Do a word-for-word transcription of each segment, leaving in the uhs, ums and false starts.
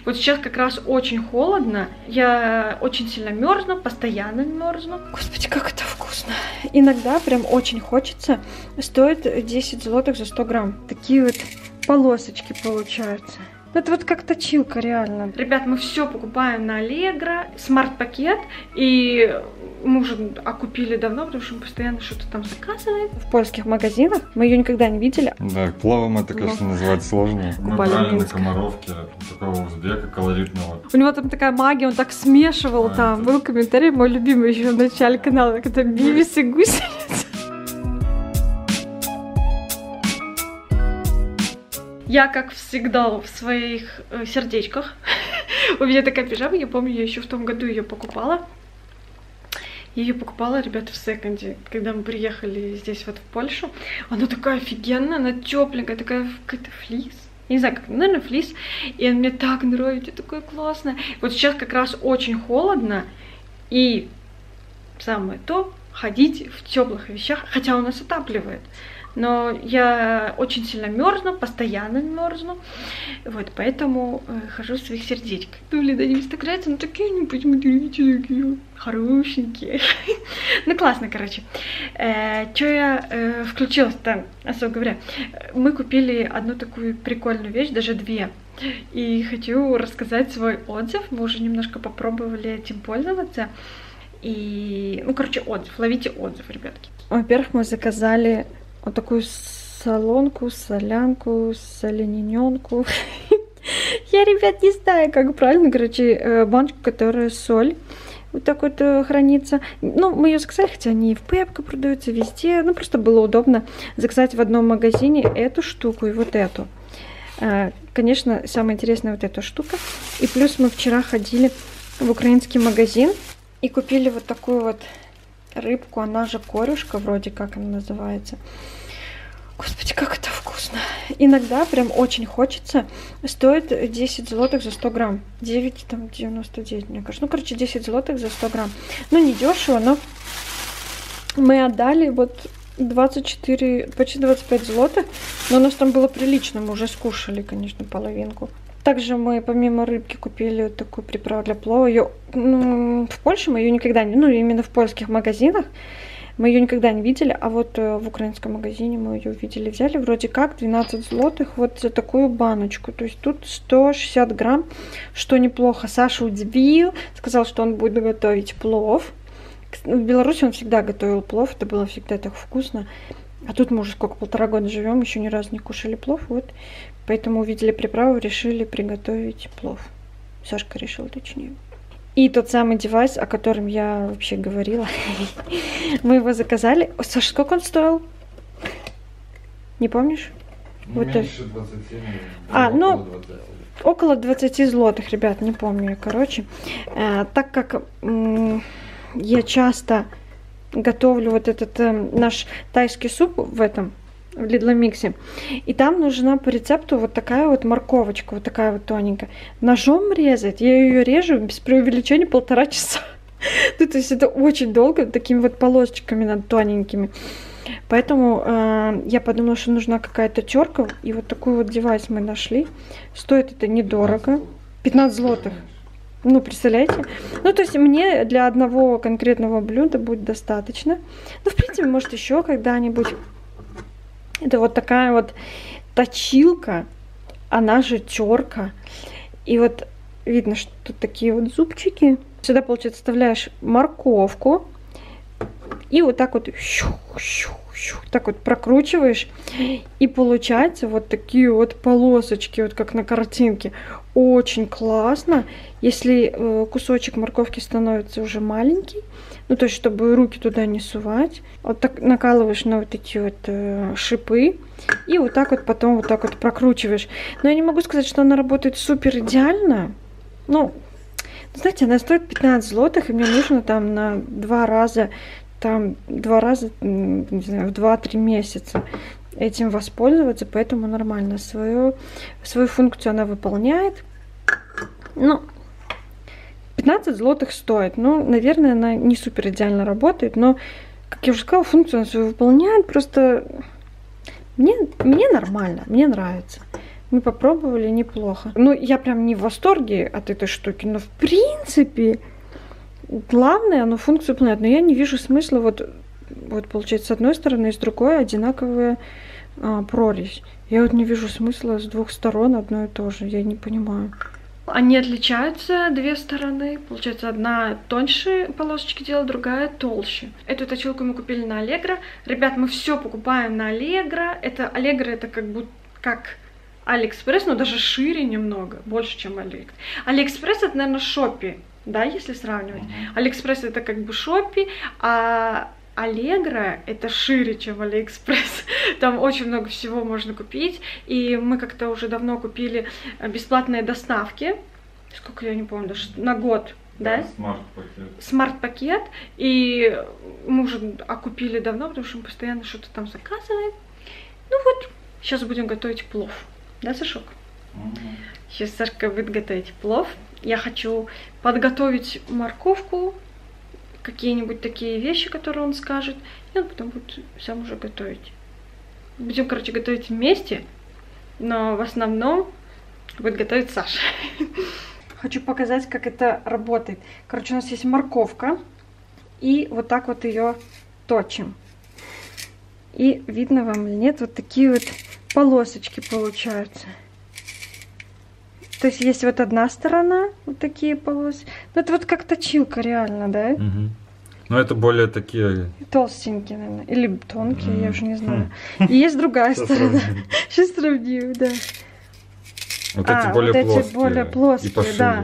Вот сейчас как раз очень холодно, я очень сильно мерзну, постоянно мерзну. Господи, как это вкусно. Иногда прям очень хочется. Стоит десять злотых за сто грамм. Такие вот полосочки получаются. Это вот как точилка, реально. Ребят, мы все покупаем на Allegro, смарт-пакет, и мы уже окупили давно, потому что мы постоянно что-то там заказываем. В польских магазинах мы ее никогда не видели. Да, плавом это, конечно, Но... назвать сложно. Мы брали на Комаровке такого узбека колоритного. У него там такая магия, он так смешивал а, там. Это... Был комментарий, мой любимый еще в начале канала, когда Бивис и гусеница. Я, как всегда, в своих э, сердечках. У меня такая пижама, я помню, я еще в том году ее покупала. Я ее покупала, ребята, в секонде, когда мы приехали здесь вот в Польшу. Она такая офигенная, она тепленькая, такая какая-то флис. Я не знаю, как, наверное, флис. И она мне так нравится, такая классная. Вот сейчас как раз очень холодно. И самое то, ходить в теплых вещах, хотя у нас отапливает. Но я очень сильно мерзну, постоянно мерзну. Вот, поэтому э, хожу в своих сердечках. Блин, они мне так нравятся, но такие они, посмотрите, такие хорошенькие. Ну, классно, короче. Э, Что я э, включилась-то, особо говоря? Мы купили одну такую прикольную вещь, даже две. И хочу рассказать свой отзыв. Мы уже немножко попробовали этим пользоваться. И, ну, короче, отзыв. Ловите отзыв, ребятки. Во-первых, мы заказали вот такую солонку, солянку, соленененку. Я, ребят, не знаю, как правильно. Короче, баночку, которая соль. Вот так вот хранится. Ну, мы ее заказали, хотя они и в Пепко продаются, везде. Ну, просто было удобно заказать в одном магазине эту штуку и вот эту. Конечно, самое интересное вот эта штука. И плюс мы вчера ходили в украинский магазин и купили вот такую вот рыбку, она же корюшка, вроде как она называется. Господи, как это вкусно. Иногда прям очень хочется. Стоит десять злотых за сто грамм. девять девяносто девять, мне кажется. Ну, короче, десять злотых за сто грамм. Ну, не дешево, но мы отдали вот двадцать четыре, почти двадцать пять злотых. Но у нас там было прилично, мы уже скушали, конечно, половинку. Также мы помимо рыбки купили вот такую приправу для плова. Ее, ну, в Польше мы ее никогда не, ну, именно в польских магазинах мы ее никогда не видели, а вот э, в украинском магазине мы ее увидели, взяли вроде как двенадцать злотых вот за такую баночку. То есть тут сто шестьдесят грамм, что неплохо. Саша удивил, сказал, что он будет готовить плов. В Беларуси он всегда готовил плов, это было всегда так вкусно. А тут мы уже сколько, полтора года живем, еще ни разу не кушали плов, вот. Поэтому увидели приправу, решили приготовить плов. Сашка решил, точнее. И тот самый девайс, о котором я вообще говорила, мы его заказали. Саша, сколько он стоил? Не помнишь? Не вот меньше двадцати. А, ну, около двадцати злотых, ребят, не помню, короче. Э, так как э, я часто готовлю вот этот э, наш тайский суп в этом, в Lidl Mix, и там нужна по рецепту вот такая вот морковочка, вот такая вот тоненькая. Ножом резать, я ее режу без преувеличения полтора часа. Ну, то есть это очень долго, такими вот полосочками над тоненькими. Поэтому э, я подумала, что нужна какая-то терка, и вот такой вот девайс мы нашли. Стоит это недорого, пятнадцать злотых. Ну, представляете? Ну, то есть мне для одного конкретного блюда будет достаточно. Ну, в принципе, может, еще когда-нибудь. Это вот такая вот точилка, она же терка. И вот видно, что тут такие вот зубчики. Сюда, получается, вставляешь морковку. И вот так вот, так вот прокручиваешь. И получается вот такие вот полосочки, вот как на картинке. Очень классно. Если э, кусочек морковки становится уже маленький, ну, то есть, чтобы руки туда не сувать. Вот так накалываешь на вот эти вот э, шипы. И вот так вот потом вот так вот прокручиваешь. Но я не могу сказать, что она работает супер идеально. Ну, знаете, она стоит пятнадцать злотых, и мне нужно там на два раза, там два раза, не знаю, в два-три месяца этим воспользоваться. Поэтому нормально. Свою, свою функцию она выполняет. Ну, пятнадцать злотых стоит. Ну, наверное, она не супер идеально работает, но, как я уже сказала, функцию она свою выполняет. Просто мне, мне нормально, мне нравится. Мы попробовали, неплохо. Ну, я прям не в восторге от этой штуки, но в принципе, главное, оно функцию выполняет. Но я не вижу смысла, вот, вот получается, с одной стороны и с другой одинаковая а, прорезь. Я вот не вижу смысла с двух сторон одно и то же, я не понимаю. Они отличаются, две стороны. Получается, одна тоньше полосочки делает, другая толще. Эту точилку мы купили на Allegro. Ребят, мы все покупаем на Allegro. Это Allegro, это как будто как AliExpress, но даже шире немного, больше, чем AliExpress. AliExpress это, наверное, Shopee, да, если сравнивать. AliExpress это как бы Shopee, а Allegro это шире, чем AliExpress. Там очень много всего можно купить. И мы как-то уже давно купили бесплатные доставки. Сколько, я не помню, даже на год. Да? Смарт-пакет. Смарт-пакет. И мы уже окупили давно, потому что мы постоянно что-то там заказываем. Ну вот, сейчас будем готовить плов. Да, Сашок? Mm-hmm. Сейчас Сашка будет готовить плов. Я хочу подготовить морковку, какие-нибудь такие вещи, которые он скажет, и он потом будет сам уже готовить. Будем, короче, готовить вместе, но в основном будет готовить Саша. Хочу показать, как это работает. Короче, у нас есть морковка, и вот так вот ее точим. И видно вам или нет, вот такие вот полосочки получаются. То есть есть вот одна сторона, вот такие полосы. Ну, это вот как точилка реально, да? Угу. Но это более такие... Толстенькие, наверное. Или тонкие, mm. я уже не знаю. И есть другая сторона. Сейчас сравним, да. Вот эти более плоские. более плоские, да.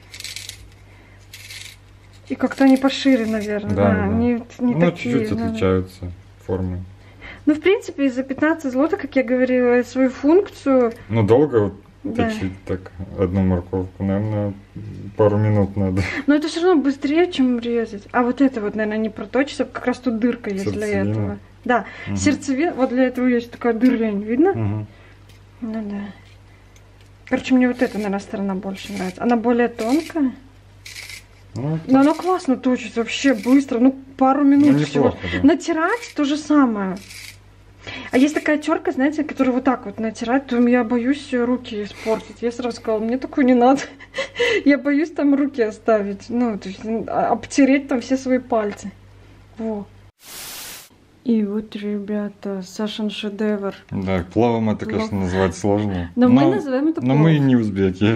И как-то они пошире, наверное. Да, не чуть-чуть отличаются формы. Ну, в принципе, за пятнадцать злотых, как я говорила, свою функцию... Ну, долго да. точить так одну морковку, наверное, пару минут надо. Но это все равно быстрее, чем резать. А вот это вот, наверное, не проточится, как раз тут дырка есть Сердцевина. Для этого. Да, угу. сердцевина, вот для этого есть такая дырень, видно? Угу. Ну да. Короче, мне вот эта, наверное, сторона больше нравится. Она более тонкая. Ну, но она классно точится, вообще быстро, ну пару минут ну, всего. Да. Натирать то же самое. А есть такая терка, знаете, которая вот так вот натирать, то я боюсь руки испортить. Я сразу сказала, мне такую не надо. Я боюсь там руки оставить, ну, то есть обтереть там все свои пальцы. Во. И вот, ребята, Сашин шедевр. Да, пловом это, конечно, назвать сложно. Но, но мы называем это плов. Но мы не узбеки.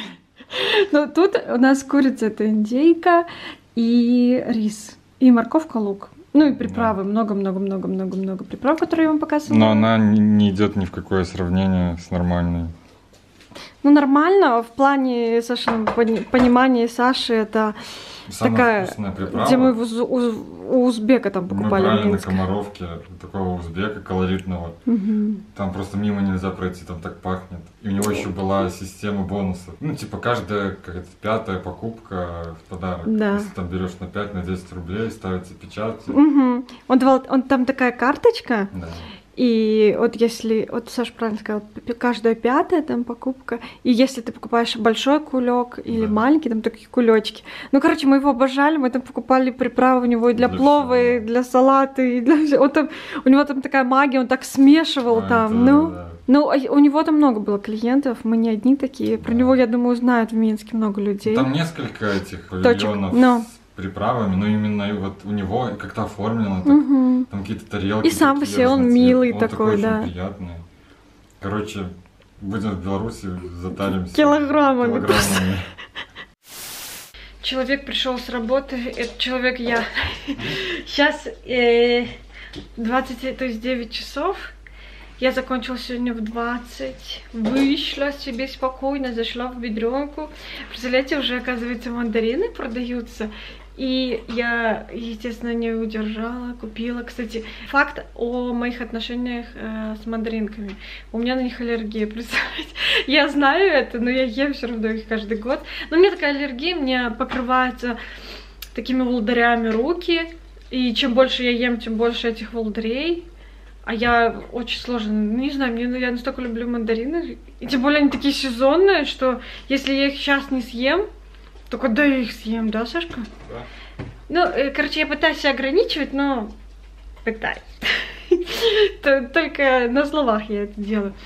Но тут у нас курица, это индейка, и рис, и морковка, лук. Ну и приправы, много-много-много-много-много приправ, которые я вам показывала. Но она не идет ни в какое сравнение с нормальной. Ну нормально, в плане Сашиного понимания Саши это самая такая, приправа. Где мы у, уз, у узбека там покупали. Мы брали на Комаровке такого узбека колоритного. Угу. Там просто мимо нельзя пройти, там так пахнет. И у него еще была система бонусов. Ну типа каждая какая-то пятая покупка в подарок. Да. Если там берешь на пять, на десять рублей, ставится печать. Угу. Он давал, он там такая карточка. Да. И вот если, вот Саша правильно сказал, каждая пятая там покупка, и если ты покупаешь большой кулек или да. маленький, там такие кулечки. Ну, короче, мы его обожали, мы там покупали приправы у него и для, для плова, всего. И для салата, и для всего. Там, у него там такая магия, он так смешивал а, там, это, ну, да. ну, у него там много было клиентов, мы не одни такие, да. Про него, я думаю, знают в Минске много людей. Там несколько этих павильонов. Но. Приправами, но именно вот у него как-то оформлено, так, угу. там какие-то тарелки. И сам по себе он милый он такой, такой, да. Очень приятный. Короче, будем в Беларуси, затаримся. Килограммами. Килограммами. Человек пришел с работы, этот человек я. Сейчас э, двадцать, то есть девять часов. Я закончила сегодня в двадцать, вышла себе спокойно, зашла в бедренку. Представляете, уже, оказывается, мандарины продаются. И я, естественно, не удержала, купила. Кстати, факт о моих отношениях э, с мандаринками. У меня на них аллергия, представляете? Я знаю это, но я ем все равно их каждый год. Но у меня такая аллергия, мне покрываются такими волдырями руки. И чем больше я ем, тем больше этих волдырей. А я очень сложно, не знаю, мне, я настолько люблю мандарины. И тем более они такие сезонные, что если я их сейчас не съем, то когда я их съем, да, Сашка? Да. Ну, короче, я пытаюсь себя ограничивать, но пытаюсь. Только на словах я это делаю.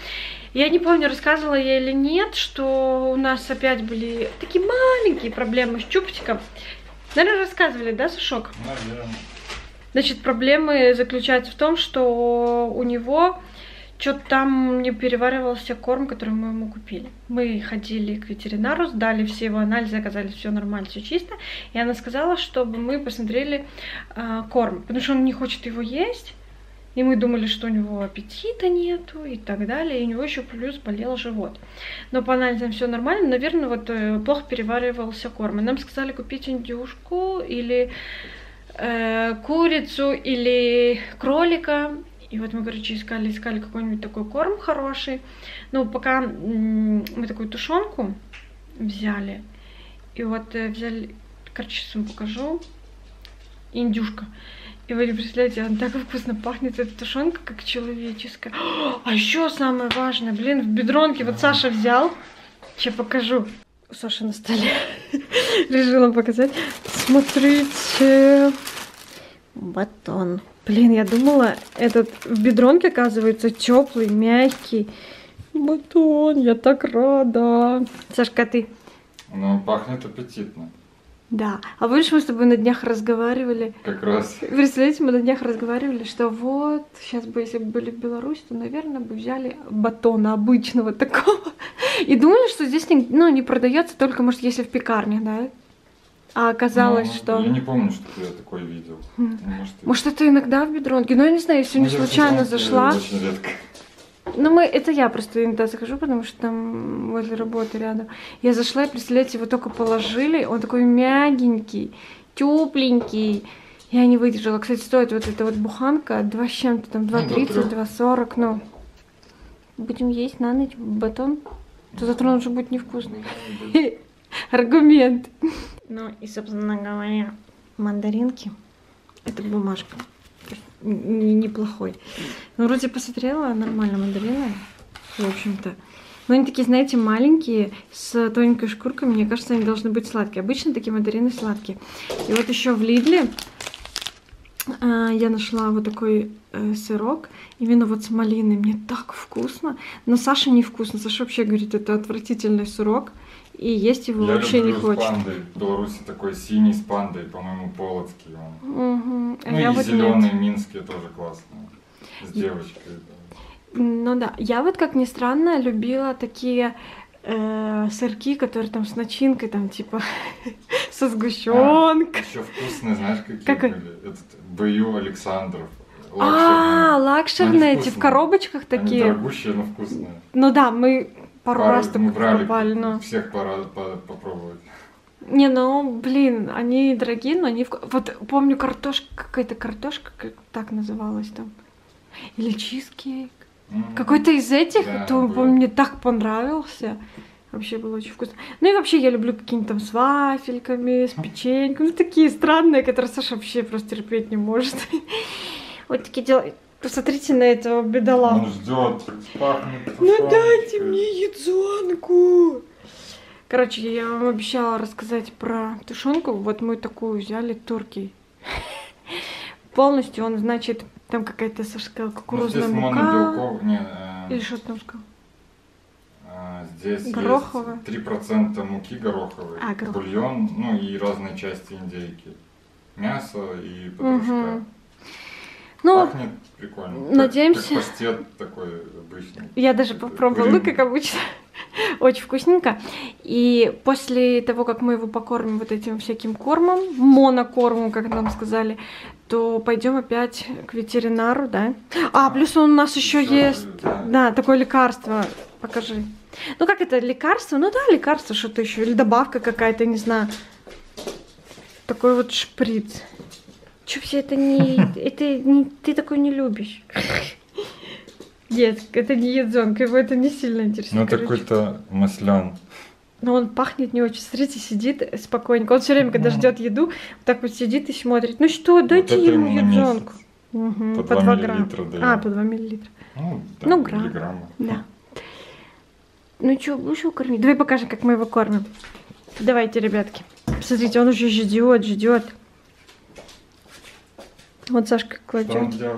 Я не помню, рассказывала я или нет, что у нас опять были такие маленькие проблемы с чупчиком. Наверное, рассказывали, да, Сашок? Наверное. Значит, проблемы заключаются в том, что у него что-то там не переваривался корм, который мы ему купили. Мы ходили к ветеринару, сдали все его анализы, оказались все нормально, все чисто. И она сказала, чтобы мы посмотрели э, корм, потому что он не хочет его есть. И мы думали, что у него аппетита нету и так далее. И у него еще плюс болел живот. Но по анализам все нормально. Наверное, вот э, плохо переваривался корм. И нам сказали купить индюшку или э, курицу или кролика. И вот мы, короче, искали, искали какой-нибудь такой корм хороший. Ну, пока мы такую тушенку взяли. И вот э, взяли, короче, сейчас вам покажу. Индюшка. И вы не представляете, она так вкусно пахнет, эта тушенка, как человеческая. А еще самое важное, блин, в бедронке вот Саша взял. Сейчас покажу. У Саши на столе. Решила показать. Смотрите. Батон. Блин, я думала, этот в бедронке, оказывается, теплый, мягкий. Батон, я так рада. Сашка, ты? Ну, пахнет аппетитно. Да. А помнишь, мы с тобой на днях разговаривали? Как раз. Представляете, мы на днях разговаривали, что вот, сейчас бы, если бы были в Беларуси, то, наверное, бы взяли батона обычного такого. И думали, что здесь не, ну, не продается только, может, если в пекарнях, да? А оказалось, ну, что... Я не помню, что я такое видел. Mm. Может, может, это иногда в бедронке. Ну, я не знаю, я сегодня ну, случайно зашла. Очень редко. Ну, мы, это я просто иногда захожу, потому что там возле работы рядом. Я зашла, и, представляете, его только положили. Он такой мягенький, тепленький. Я не выдержала. Кстати, стоит вот эта вот буханка два с чем-то, там два тридцать, два сорок. Ну, будем есть на ночь батон. То завтра он уже будет невкусный. Аргумент. Ну и, собственно говоря, мандаринки. Это бумажка. Неплохой. Ну, вроде посмотрела, нормально мандарины, в общем-то. Но они такие, знаете, маленькие, с тоненькой шкуркой. Мне кажется, они должны быть сладкие. Обычно такие мандарины сладкие. И вот еще в Лидле э, я нашла вот такой э, сырок. Именно вот с малиной. Мне так вкусно. Но Саша не вкусно. Саша вообще говорит, это отвратительный сырок. И есть его я вообще не люблю хочет. С пандой. В Беларуси такой синий с пандой, по-моему, полоцкий он. Угу. Ну я и вот зеленые нет. минские тоже классные. С девочкой. Да. Ну да. Я вот, как ни странно, любила такие э, сырки, которые там с начинкой, там типа со сгущенкой. А, еще вкусные, знаешь, какие как... были? Этот Б.Ю. Александров. А, лакшерные, эти в коробочках такие. Они дорогущие, но вкусные. Ну да, мы пару, пару раз так покупали, но... всех пора попробовать. Не, ну, блин, они дорогие, но они... Вку... Вот помню, картошка, какая-то картошка, как так называлась там. Или чизкейк. Mm-hmm. Какой-то из этих, да, то, помню, мне так понравился. Вообще было очень вкусно. Ну и вообще я люблю какие-нибудь там с вафельками, с печеньками. Ну, такие странные, которые Саша вообще просто терпеть не может. Вот такие дела. Посмотрите на этого бедолагу. Он ждет, пахнет. Ну дайте мне яйцонку. Короче, я вам обещала рассказать про тушенку. Вот мы такую взяли, турки. Полностью он, значит, там какая-то, Саша сказала, кукурузная ну, мука. Монобелков... Не, э... Или что там сказал? А, здесь гороховая. есть три процента муки гороховой, а, горох. бульон, ну и разные части индейки. Мясо и петрушка. Угу. Ну, пахнет прикольно. Надеемся. Как, как паштет такой обычный. Я даже попробовала, ну, как обычно. Очень вкусненько. И после того, как мы его покормим вот этим всяким кормом, монокормом, как нам сказали, то пойдем опять к ветеринару, да? А, плюс он у нас еще есть, да. да, такое лекарство. Покажи. Ну, как это, лекарство? Ну да, лекарство, что-то еще. Или добавка какая-то, не знаю. Такой вот шприц. Че все это не... Это не... Ты такой не любишь. Нет, это не ядзонка, его это не сильно интересует. Ну, какой-то маслян. Но он пахнет не очень. Смотрите, сидит спокойненько. Он все время, когда ждет еду, вот так вот сидит и смотрит. Ну что, дайте вот ему ядзонку. Угу, по, по два грамма. А, по два миллилитра. Ну, да, ну грамм. Грамма. Да. Ну что, будешь его кормить? Давай покажем, как мы его кормим. Давайте, ребятки. Смотрите, он уже ждет, ждет. Вот Сашка кладет. Что он делает?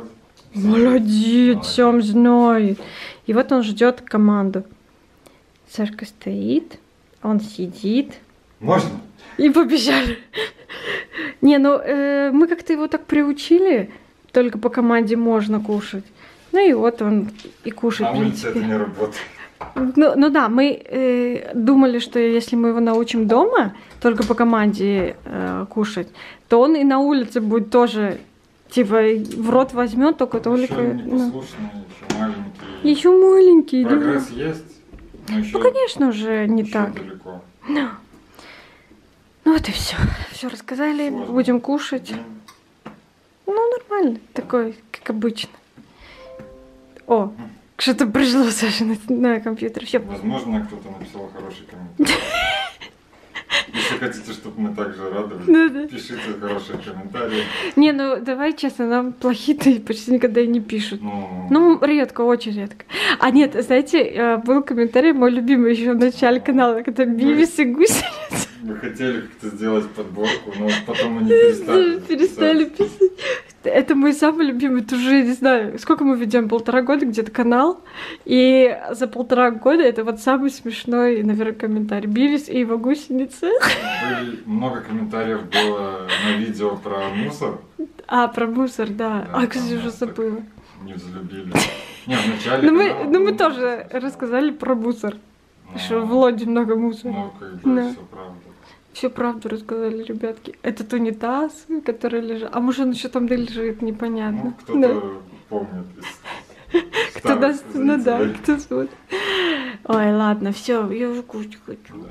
Молодец, сам знает. И вот он ждет команду. Сашка стоит, он сидит. Можно? И побежали. Не, ну э, мы как-то его так приучили, только по команде можно кушать. Ну и вот он и кушает. На улице это не работает. Ну, ну да, мы э, думали, что если мы его научим дома, только по команде э, кушать, то он и на улице будет тоже, типа, в рот возьмет, только только... Еще непослушный, еще маленький. Еще маленький, Прогресс да. есть, но еще, Ну, конечно же, не еще так. далеко. Ну, ну вот и все. Все рассказали, Сложно. будем кушать. День. Ну, нормально, такой, как обычно. О, что-то пришло, Саша, на, на компьютер. Все. Возможно, кто-то написал хороший комментарий. Если хотите, чтобы мы также радовались, Ну да. пишите хорошие комментарии. Не, ну давай честно, нам плохие-то почти никогда и не пишут. Ну, Ну, редко, очень редко. А нет, знаете, был комментарий, мой любимый еще в начале канала, когда Бивис и гусеница. мы хотели как-то сделать подборку, но потом они перестали. Перестали писать. Это мой самый любимый, это уже, не знаю, сколько мы ведем, полтора года где-то канал, и за полтора года это вот самый смешной, наверное, комментарий. Бивис и его гусеница. Были, много комментариев было на видео про мусор. А, про мусор, да. Да, а, кстати, там уже нас так забыла. Не взлюбили. Не, в начале Ну мы, канала ну, мы было тоже мусор. рассказали про мусор, Но- что в Лоде много мусора. Ну, как бы, Да. все правда. Все правду рассказали, ребятки. Этот унитаз, который лежит. А может, он еще там лежит, непонятно. Ну, кто-то Да. помнит из Кто старых даст, ну да, зрителей. кто смотрит. Ой, ладно, все, я уже кушать хочу.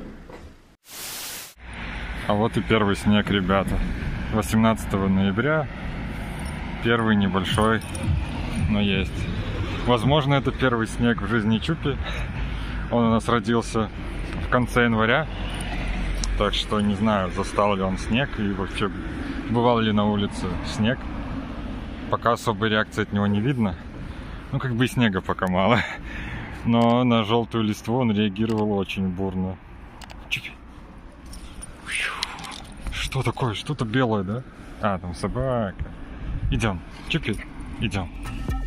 А вот и первый снег, ребята. восемнадцатого ноября. Первый небольшой, но есть. Возможно, это первый снег в жизни Чупи. Он у нас родился в конце января. Так что не знаю, застал ли он снег и вообще бывал ли на улице снег. Пока особой реакции от него не видно. Ну, как бы и снега пока мало. Но на желтую листву он реагировал очень бурно. Чупи. Что такое? Что-то белое, да? А, там собака. Идем. Чупи, идем.